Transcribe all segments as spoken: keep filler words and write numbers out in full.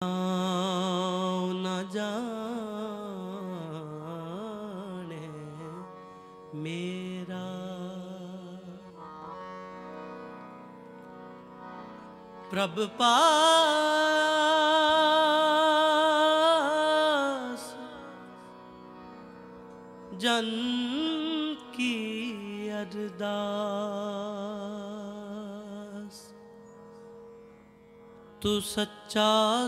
न जाने मेरा प्रभु पास जन की अरदास तू सच्चा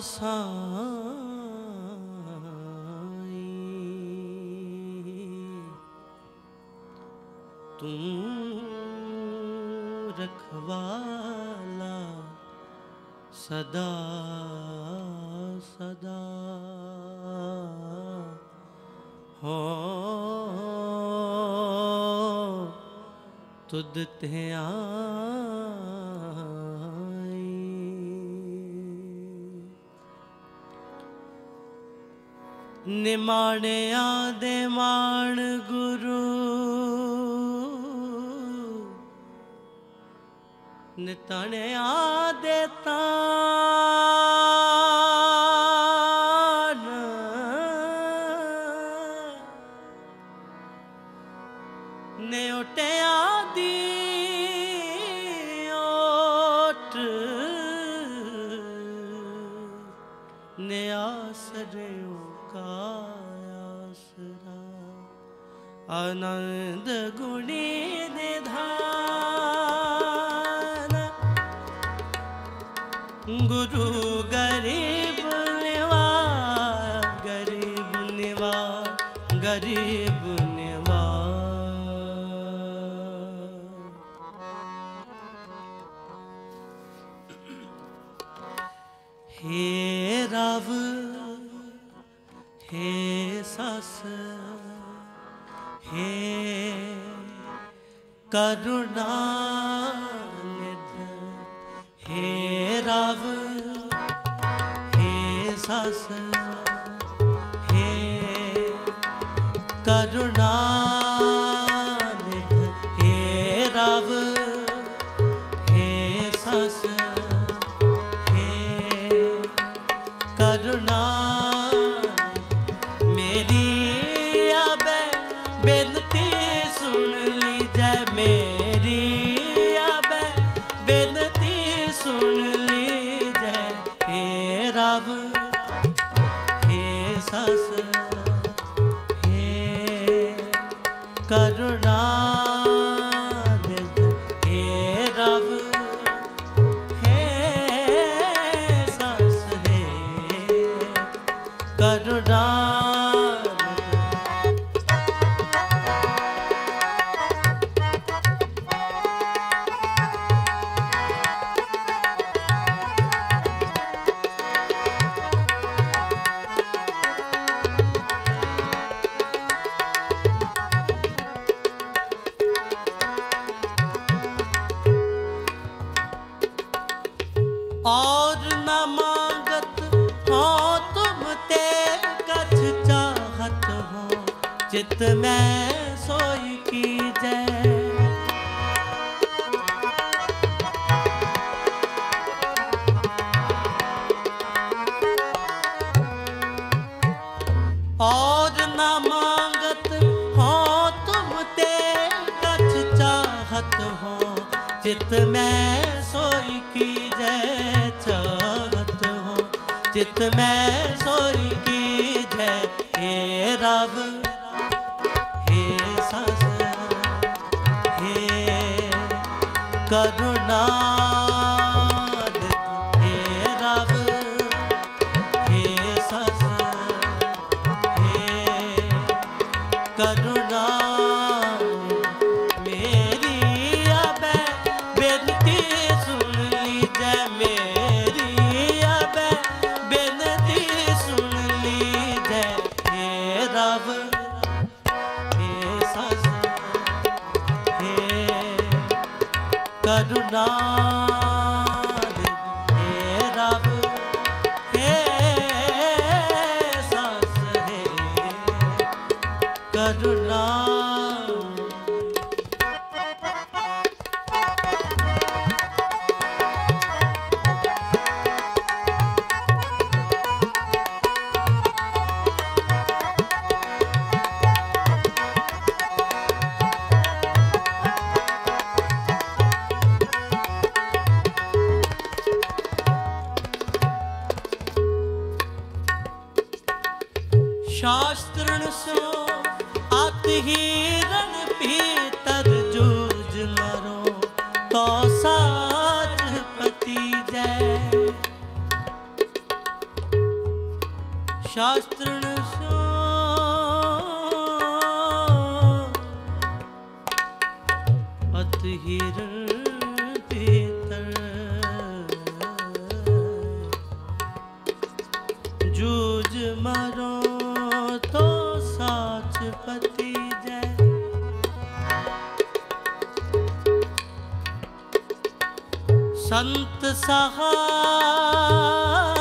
साईं तू रखवाला सदा सदा हो तुद ते आई निमाणे आदे मान गुरु निताने आदे तान ने उठे आदि ओट ने आसरे का आसरा आनंद गुणी निधान गुरु गरीब निवार गरीब निवार गरीब हे राव हे सस हे करुणानिधि हे राव हे सस हे करुणानिधि हे राव हे सस करुणा मेरी आबे बेनती सुन लीजिए मेरी आबे बेनती सुन लीजिए हे रब हे सस हे करुणा हे रब करुणा और न मांगत हो तुम ते कछ चाहत हो चित में सोई की जय और न मांगत हो तुम ते कछ चाहत हो चित में सोई की जय चाहत हो चित में सोई की जय हे रब हे सस हे करुणा हे रब हे सस हे करुणा मेरी आबे बेनती सुन लीजिए मेरी आबे बेनती सुन लीजिए हे रब हे सस हे करुणा हे रब हे सस हे करुणा शास्त्रण सो अत हिरण भीतर जूझ मरो तो साच पति जय। शास्त्रण सो अत हिरण भीतर जूझ मरो तो साच पति जय। संत सहाय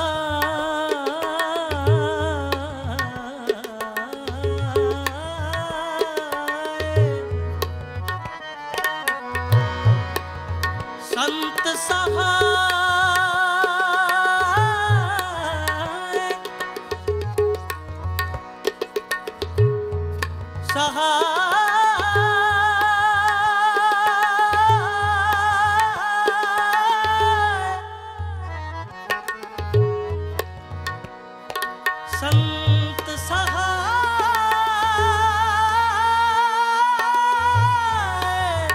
संत सहाय सहाय संत सहाय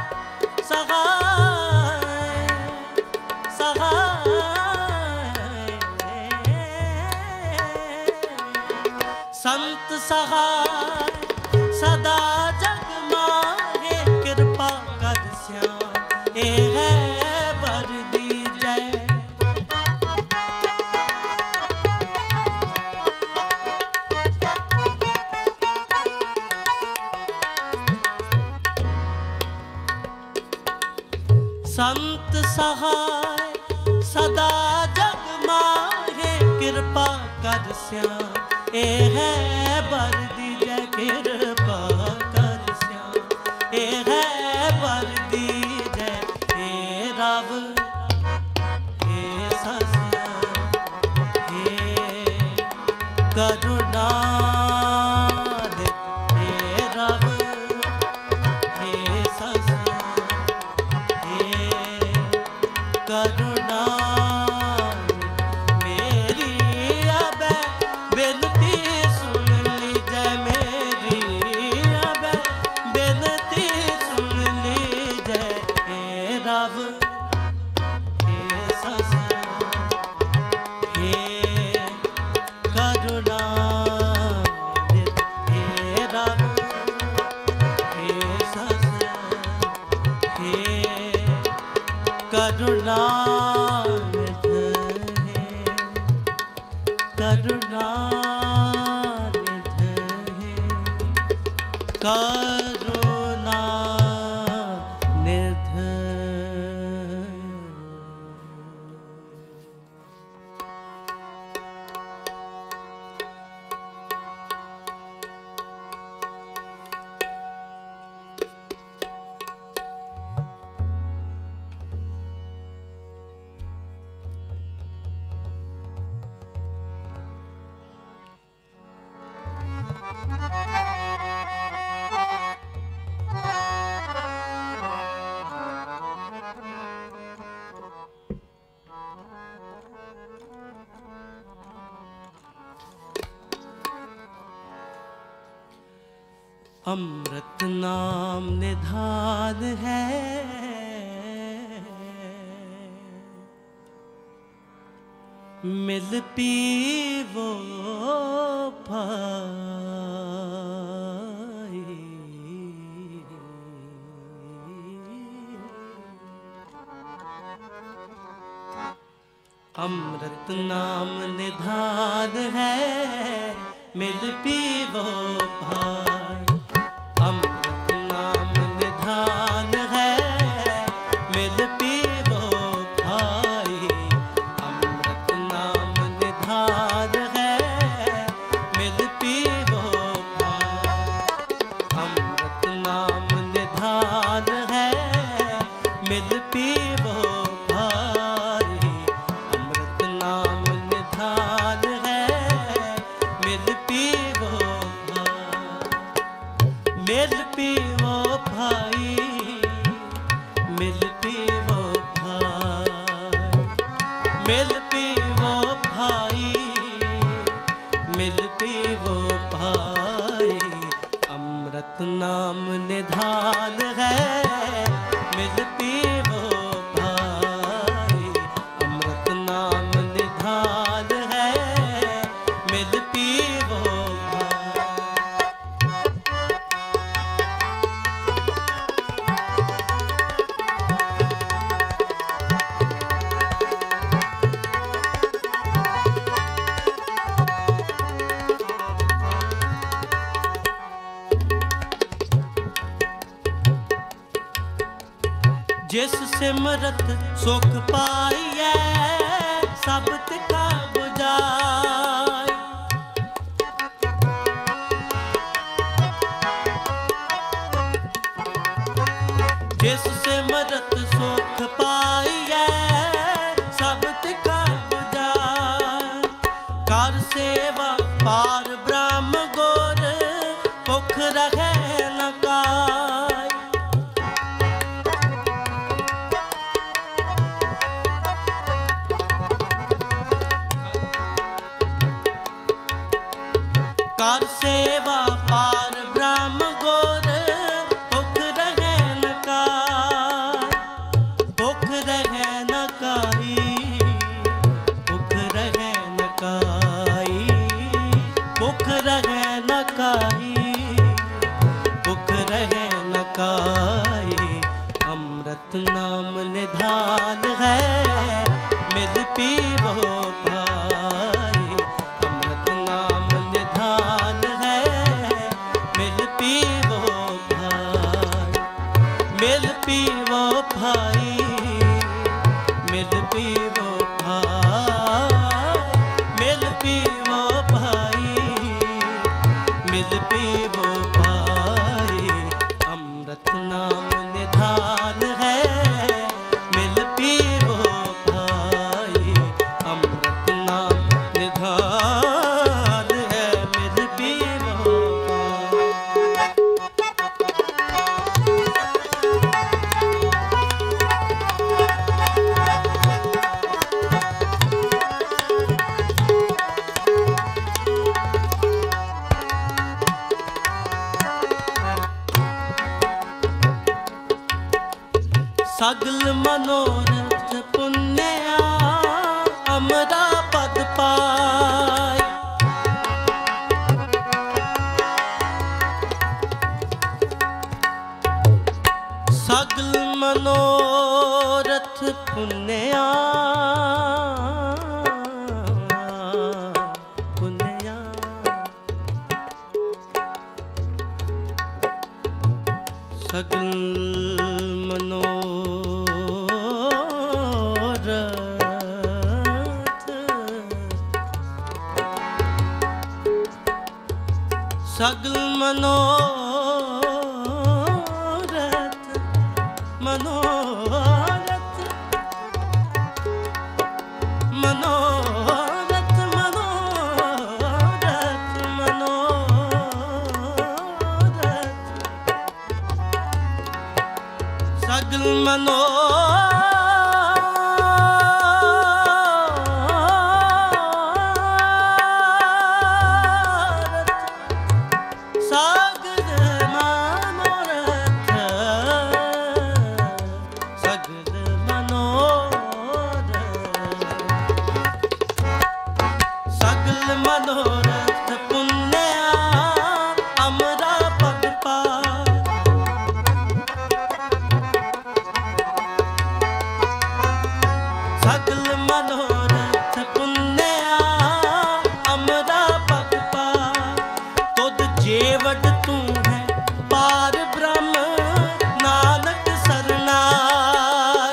सहाय संत सहाय सदा जग माहे कृपा कर श्याम ए है बर दी जय। संत सहाय सदा जग माहे कृपा कर श्याम ए है बर दी जय। कृपा कर श्याम ए है बर दी जय। हे रव हे सस्या हे करुणा हे रव हे सस्या हे करुणा मेरी अब बिनती सुन लीजै। मेरी अब बिनती सुन लीजै। हे रव हे सस्या हे करुणा हे रव हे सस्या हे करुणा करुणा करुणा निध। अमृत नाम निधान है मिल पीवो भाई। अमृत नाम निधान है मिल पीवो भाई। अमृत नाम निधान है मिल पीवो भाई। अमृत नाम निधान है मिल पीवो भाई। अमृत नाम निधान है मिल पीवो भाई। अमृत नाम निधान है मिल पीवो भाई। जिस सिमरत सुख पाइए सब तिका बुझाए। जिस सिमरत सुख पाइए सब तिका बुझाए। कर सेवा पार ब्रह्म गुर भुख रहे न काई। कर सेवा पार ब्रह्म गुर भुख रहे न काई। भुख रहे न काई। भुख रहे न काई। भुख रहे न काई। भुख रहे न काई। अमृत नाम निधान है मिल पीवो भाई। अमृत नाम निधान है मिल पीवो भाई। मिल पीवो भाई। मिल पीवो भाई। मिल पीवो भाई। मिल पीवो भाई। अमृत नाम निधान है मिल पीवो भाई। अमृत नाम निधान है मिल पीवो भाई। सगल मनोरथ पुण्या अमरा पद पाय। सगल मनोरथ पुण्या पुण्या। सगल मनोरथ सगल मनोरथ मनोरथ मनोरथ मनोरथ मनोरथ सगल मनोरथ मनोरथ पुण्या अमरा पद पाय। सगल मनोरथ पुण्या अमरा पद पाय। तुद जेवट तू है पार ब्रह्म नानक सरनाय।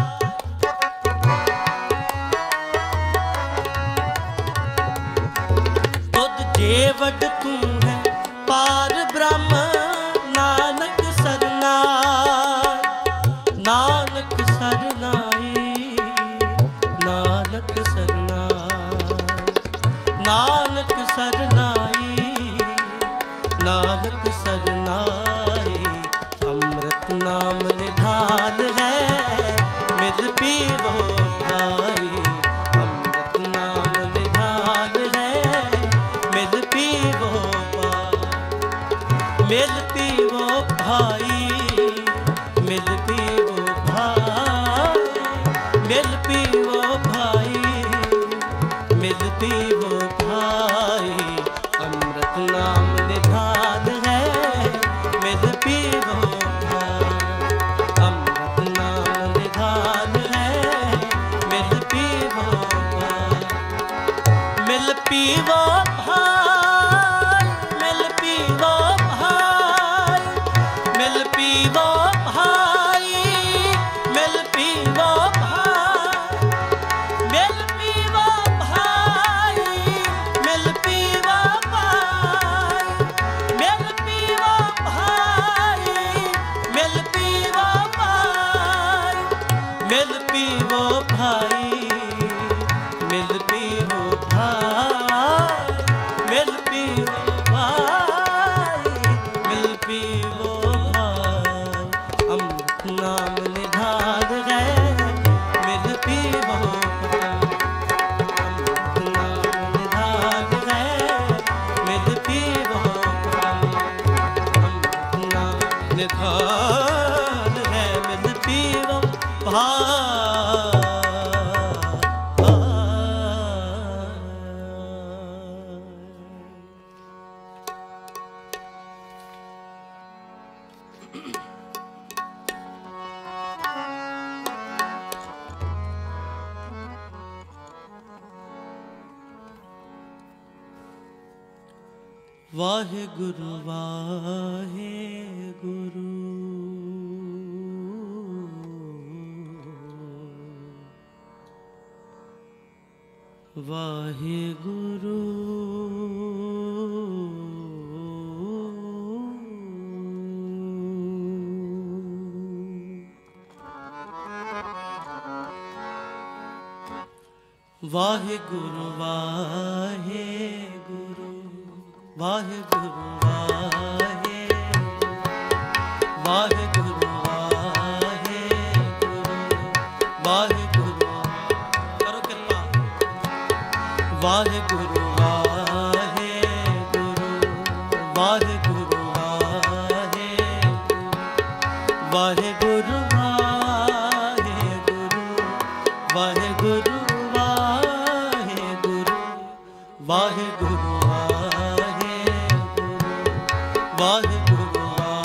जेवट तू है पार ब्रह्म नानक सरनाय। नानक सरनाई। नानक सरनाई। नानक सरनाई। नानक सरनाई। अमृत नाम निधान है मिल पीवो भाई। अमृत नाम निधान है मिल पीवो भाई। मिल पीवो भाई। मिल पीवो भाई। मिल पीवो भाई। मिल पीवो भाई। अमृत नाम निधान है मिल पीवो भाई। अमृत नाम निधान है मिल पीवो भाई। मिल पीवो भाई। मिल पीवो भाई। मिल पीवो भाई। वाहिगुरु वाहिगुरु वाहिगुरु वाहिगुरु वाहिगुरु वाहिगुरु वाहिगुरु वाहिगुरु वाहिगुरु करो कृपा वाहिगुरु वाहिगुरु वाहिगुरु वाहिगुरु वाहिगुरु वाहिगुरु वाहिगुरु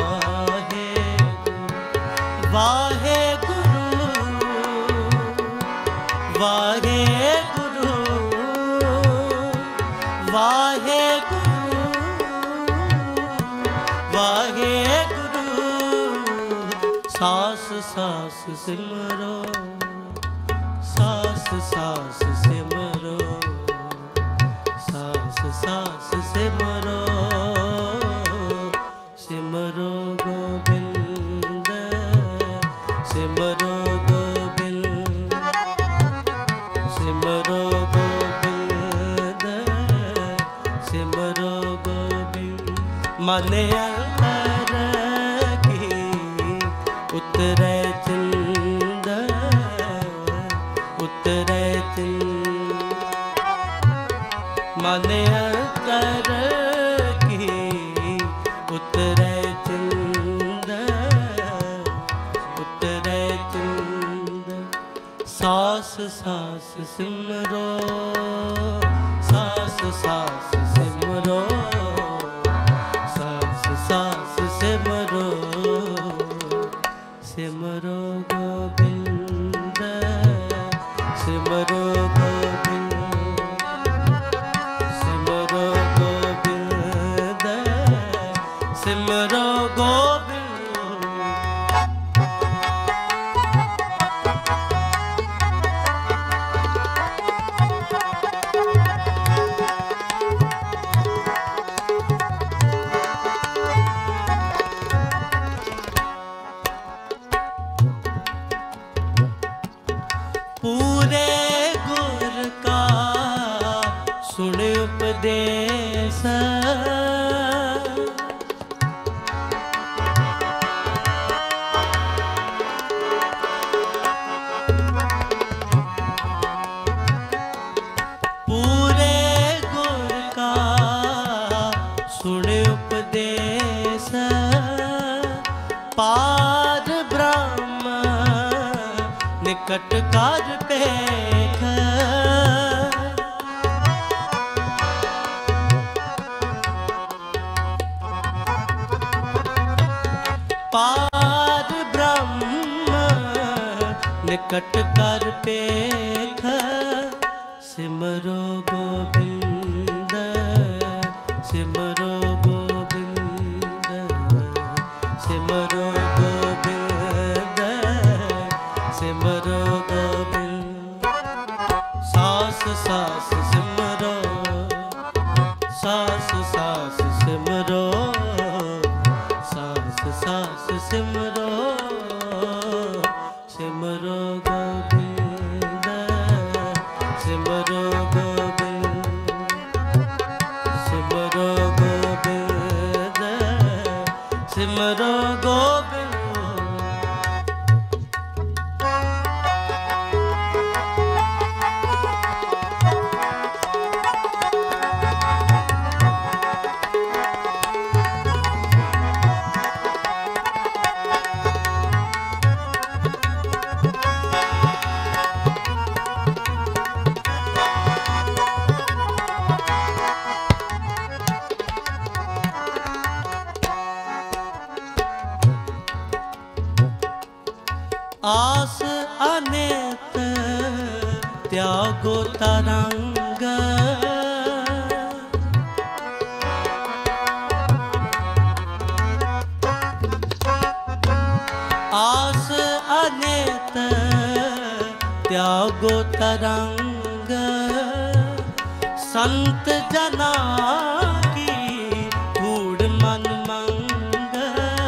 वाहिगुरु वाहिगुरु वाहिगुरु सास सास सिमरो सास सास सिमरो सास सास सिमरो सिमरो गोविंद सिमरो गोविंद सिमरो गोविंद सिमरो गोविंद माने अंतर की उतरे चिंद उतरे चिंद माने अंतर की उतरे चिंद उतरे चिंद सास सास सिमरो सास सास सिमरो सास सास सिमरो सिमरो गोविंद सिमरो गोविंद सिमरो गोविंद सिमरो गोविंद पूरे गुर का सुन उपदेश पूरे गुर का सुन उपदेश पार ब्रह्म निकट कर पेख पार ब्रह्म निकट कर पेख सिमरो गोविंद सिमरो गोविंद सिमरो गोविंद सिमरो गोविंद सास सास सिमरो सास सास सिमरो सास सास सिमरो सिमरो गोविंद सिमरो गोविंद सिमरो गोविंद सिमरो गोविंद आस अनेत त्यागो तरंग गो तरंग संत जना की गूढ़ मन मंग।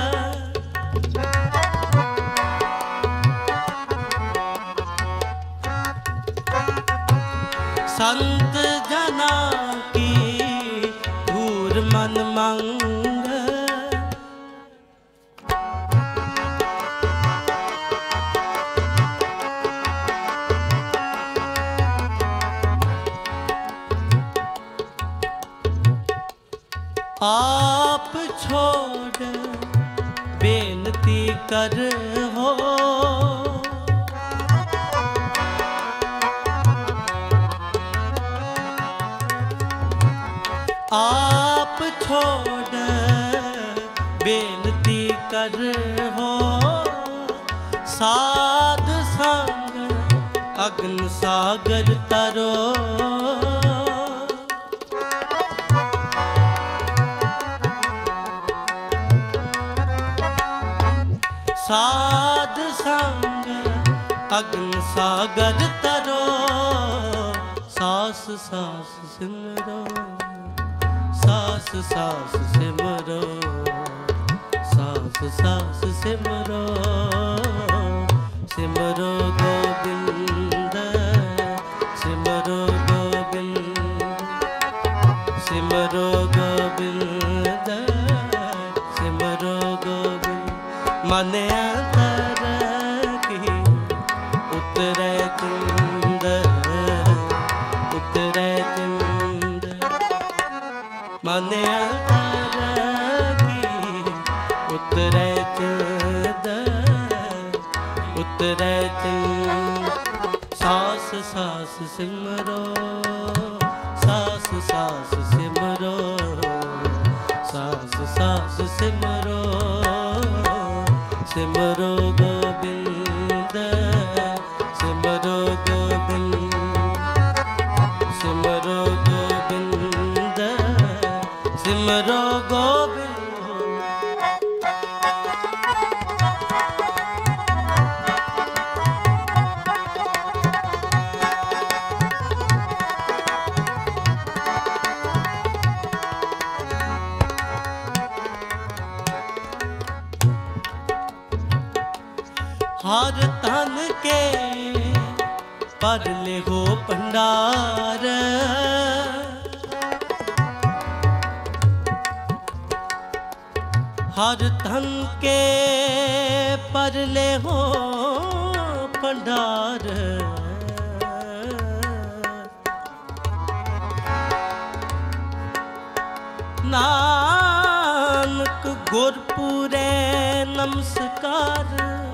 संत जना की गूढ़ मन मंग। आप छोड़ बेनती कर हो, आप छोड़ बेनती कर हो। साध संग अग्नि सागर तरो। साध संग अग्नि सागर तरो। सास सास सिमरो, सास सास सिमरो, सास सास सिमरो। सिमरो गोविंद, सिमरो गोविंद, सिमरो गोविंद, सिमरो गोविंद। मन अंतर की उतरे कुंद, उतरे कुंद। मन अंतर की उतरे कुंद, उतरे कुंद। सास सास सिमरो, सास सास सिमरो, सास सास सिमरो। सिमरो गोविंद, सिमरो गोविंद, सिमरो गोविंद, सिमरो गोविंद। हर तन के परले हो भंडार। हर तन के परले हो भंडार। नानक गुरपुरे नमस्कार।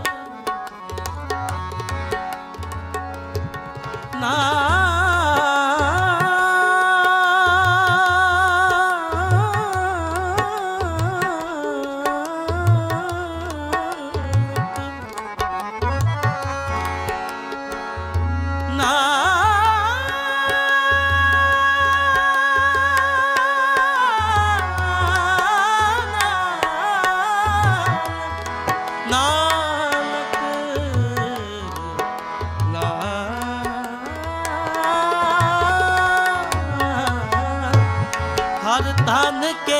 हर धन के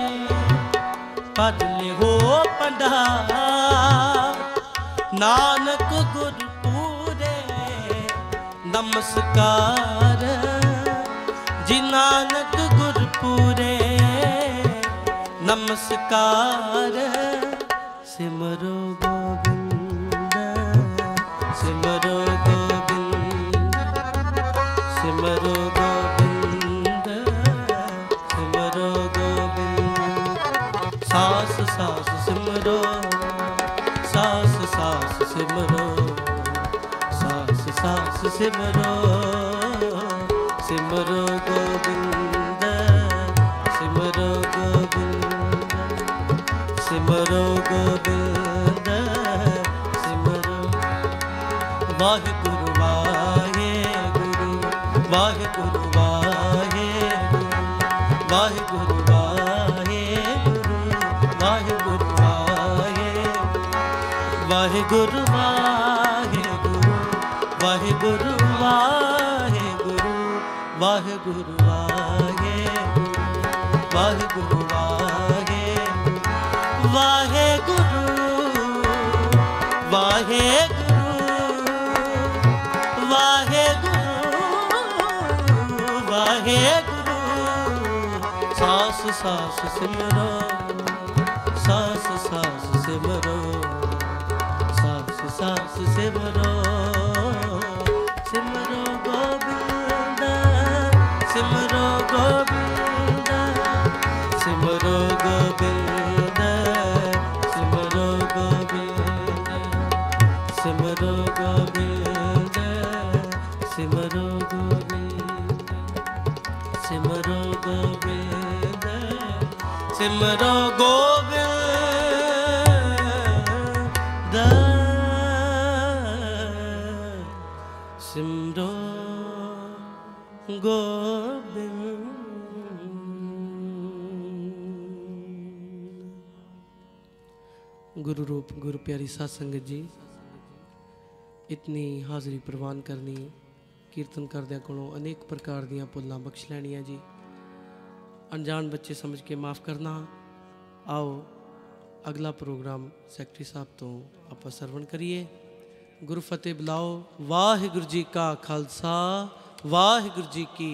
पदले हो भंडार। नानक गुरपुरे नमस्कार। जी नानक गुरपुरे नमस्कार। सिमरो गोविंद, सिमरो गोविंद, सिमरो गोविंद, सिमरो गोविंद। सास सास सिमरो, सास सास सिमरो, सास सास सिमरो। सिमरो गोविंद, सिमरो गोविंद, सिमरो गोविंद, सिमरो। वाहिगुरु वाहिगुरु, वाहिगुरु वाहिगुरु, वाहिगुरु वाहिगुरु, वाहिगुरु वाहिगुरु, वाहिगुरु वाहिगुरु, वाहिगुरु। ਵਾਹਿਗੁਰੂ ਵਾਹਿਗੁਰੂ ਵਾਹਿਗੁਰੂ ਵਾਹਿਗੁਰੂ ਵਾਹਿਗੁਰੂ ਵਾਹਿਗੁਰੂ ਵਾਹਿਗੁਰੂ ਸਾਸ ਸਾਸ ਸਿਮਰੋ ਸਾਸ ਸਾਸ ਸਿਮਰੋ ਸਾਸ ਸਾਸ ਸਿਮਰੋ ਸਿਮਰੋ ਗੋਬਿੰਦ ਸਿਮਰੋ ਗੋਬਿੰਦ ਸਿਮਰੋ ਗੋਬਿੰਦ ਸਿਮਰੋ ਗੋਬਿੰਦ ਸਿਮਰੋ ਗੋਬਿੰਦ ਸਿਮਰੋ ਗੋਬਿੰਦ ਸਿਮਰੋ ਗੋਬਿੰਦ ਸਿਮਰੋ ਗੋਬਿੰਦ ਸਿਮਰੋ ਗੋਬਿੰਦ। गुरु रूप गुरु प्यारी साध संगत जी, इतनी हाज़री प्रवान करनी, कीर्तन करदिया कोलों अनेक प्रकार दियां भुल्लां बख्श लैणियां जी। अनजान बच्चे समझ के माफ़ करना। आओ अगला प्रोग्राम सैकटरी साहब तो आप सरवण करिए। गुरु फतेह बुलाओ। वाहिगुरु जी का खालसा वाहिगुरु जी की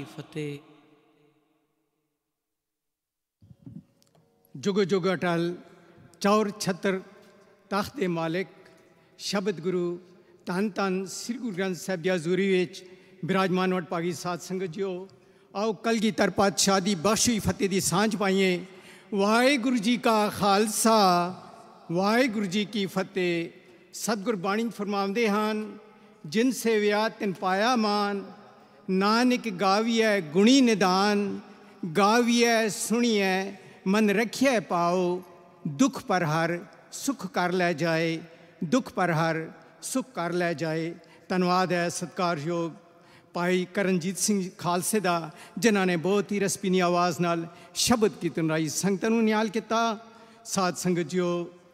फतेह। जुग जुग अटल चौर छत्र तख्त दे मालिक शब्द गुरु धन धन श्री गुरु ग्रंथ साहिब जी हजूरी विच विराजमान वडभागी साध संगत जियो, आओ कलगीधर पातशाह दी बख्श हुई फतेह दी सांझ पाइए। वाहिगुरु जी का खालसा वाहिगुरु जी की फतेह। सतगुर बाणी फरमाते हैं, जिन सेविया तिन पाया मान, नानक गाविए गुणी निदान, गाविए सुनिए मन रखिए पाओ, दुख पर हर सुख कर लै जाए, दुख पर हर सुख कर लै जाए। धन्यवाद है सत्कारयोग भाई करणजीत सिंह खालसे का, जिन्हों ने बहुत ही रसपीनी आवाज़ नाल शब्द कीर्तन राही संगतां नूं निहाल किया। साध संगत जियो,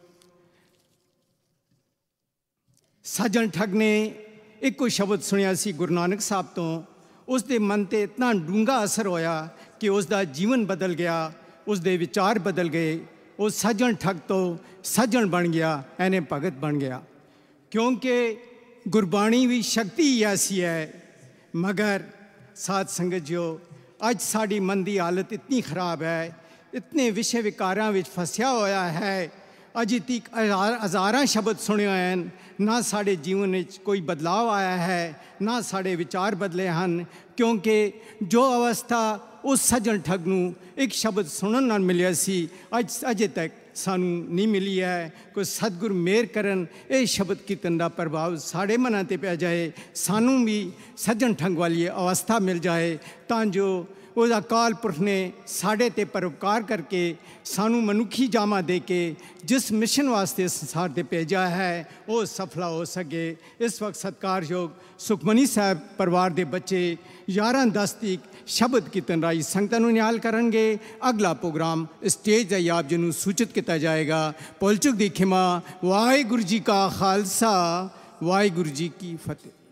सज्जन ठग ने एक शब्द सुनिया सी गुरु नानक साहब तो, उसके मन पर इतना डूंगा असर होया कि उसका जीवन बदल गया, उसके विचार बदल गए। वो सज्जन ठग तो सज्जन बन गया, एने भगत बन गया। क्योंकि गुरबाणी भी शक्ति ही ऐसी है। मगर साध संगत जो अज साड़ी मन की हालत इतनी खराब है, इतने विषय विकारां विच फसिया होया है, अजे तक हज़ारां शब्द सुने हैं, ना साढ़े जीवन में कोई बदलाव आया है, ना साढ़े विचार बदले हैं। क्योंकि जो अवस्था उस सज्जन ठग नूं एक शब्द सुनन नाल मिलिया सी, अज अजे तक सानू नहीं मिली है। कोई सतगुर मेहर करन, ये शब्द कीर्तन का प्रभाव साढ़े मनां ते पै जाए, सानू भी सज्जन ठग वाली अवस्था मिल जाए, तां जो उसका अकाल पुरख ने साढ़े ते परोपकार करके सानू मनुखी जामा दे के जिस मिशन वास्ते संसार से भेजा है वो सफला हो सके। इस वक्त सत्कारयोग सुखमनी साहब परिवार के बच्चे ग्यारह दस तक शब्द कीर्तन राही संगतां नूं निहाल करनगे। अगला प्रोग्राम स्टेज दा आप जी नूं सूचित किया जाएगा। भुल चुक दी खिमा। वाहिगुरु जी का खालसा वाहिगुरु जी की फतेह।